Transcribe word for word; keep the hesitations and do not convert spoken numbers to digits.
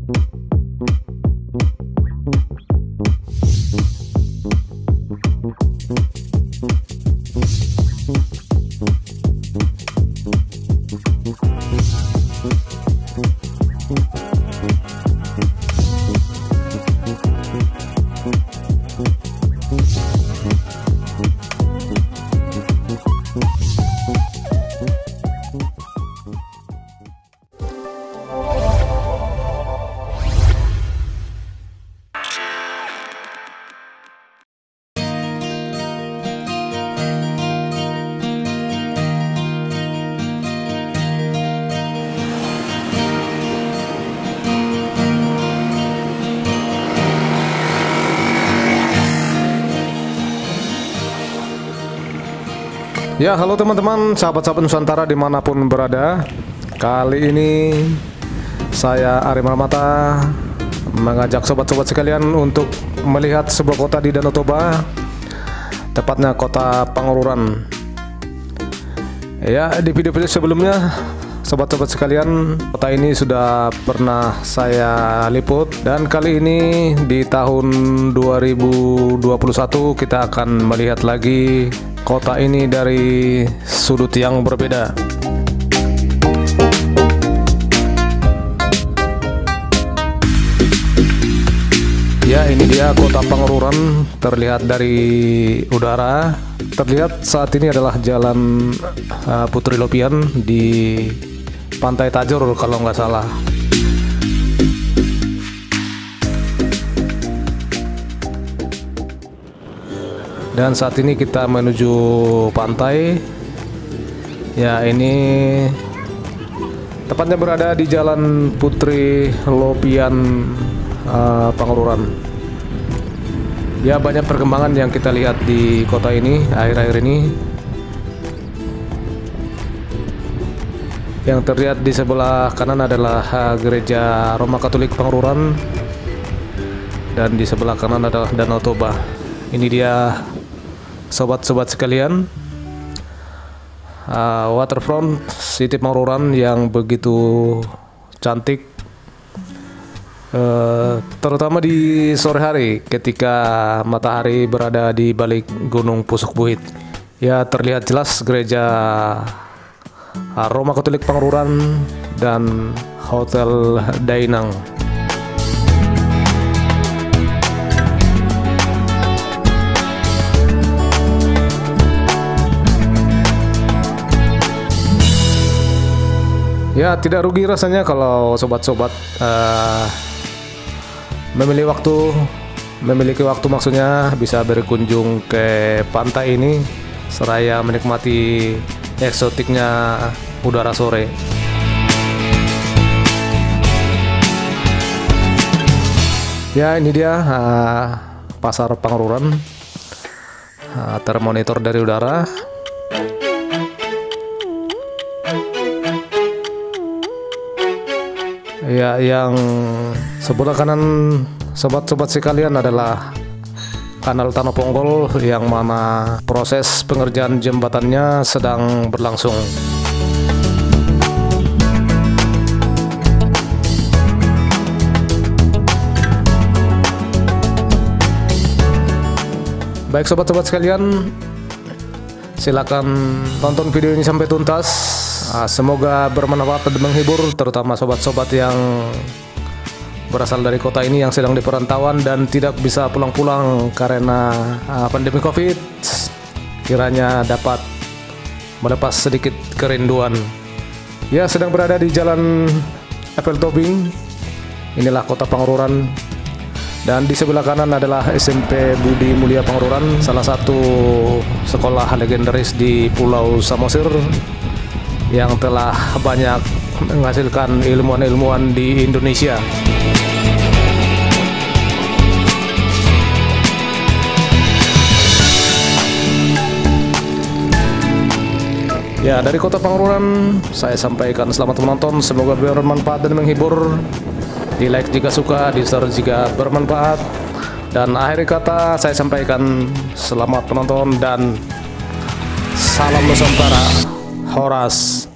Ya, halo teman-teman, sahabat-sahabat Nusantara dimanapun berada. Kali ini saya Ari Malamata mengajak sobat-sobat sekalian untuk melihat sebuah kota di Danau Toba, tepatnya kota Pangururan. Ya, di video-video sebelumnya sobat-sobat sekalian, kota ini sudah pernah saya liput, dan kali ini di tahun dua ribu dua puluh satu kita akan melihat lagi kota ini dari sudut yang berbeda. Ya, ini dia kota Pangururan terlihat dari udara. Terlihat saat ini adalah jalan uh, Putri Lopian di Pantai Tajur kalau nggak salah. Dan saat ini kita menuju pantai. Ya, ini tepatnya berada di jalan Putri Lopian uh, Pangururan. Ya, banyak perkembangan yang kita lihat di kota ini akhir-akhir ini. Yang terlihat di sebelah kanan adalah uh, gereja Roma Katolik Pangururan, dan di sebelah kanan adalah Danau Toba. Ini dia sobat-sobat sekalian, uh, waterfront City Pangururan yang begitu cantik, uh, terutama di sore hari ketika matahari berada di balik Gunung Pusuk Buhit. Ya, terlihat jelas gereja uh, Roma Katolik Pangururan dan Hotel Dainang. Ya, tidak rugi rasanya kalau sobat-sobat uh, memilih waktu, memiliki waktu maksudnya bisa berkunjung ke pantai ini seraya menikmati eksotiknya udara sore. Ya, ini dia uh, pasar Pangururan, uh, termonitor dari udara. Ya, yang sebelah kanan sobat-sobat sekalian adalah Kanal Tanah Ponggol, yang mana proses pengerjaan jembatannya sedang berlangsung. Baik sobat-sobat sekalian, silakan tonton video ini sampai tuntas. Semoga bermanfaat dan menghibur, terutama sobat-sobat yang berasal dari kota ini yang sedang di perantauan dan tidak bisa pulang-pulang karena uh, pandemi Covid. Kiranya dapat melepas sedikit kerinduan. Ya, sedang berada di Jalan Apel Tobing. Inilah kota Pangururan. Dan di sebelah kanan adalah S M P Budi Mulia Pangururan, salah satu sekolah legendaris di Pulau Samosir yang telah banyak menghasilkan ilmuwan-ilmuwan di Indonesia. Ya, dari kota Pangururan saya sampaikan selamat menonton, semoga bermanfaat dan menghibur. Di like jika suka, di share jika bermanfaat. Dan akhir kata saya sampaikan selamat menonton dan salam Nusantara. Horas.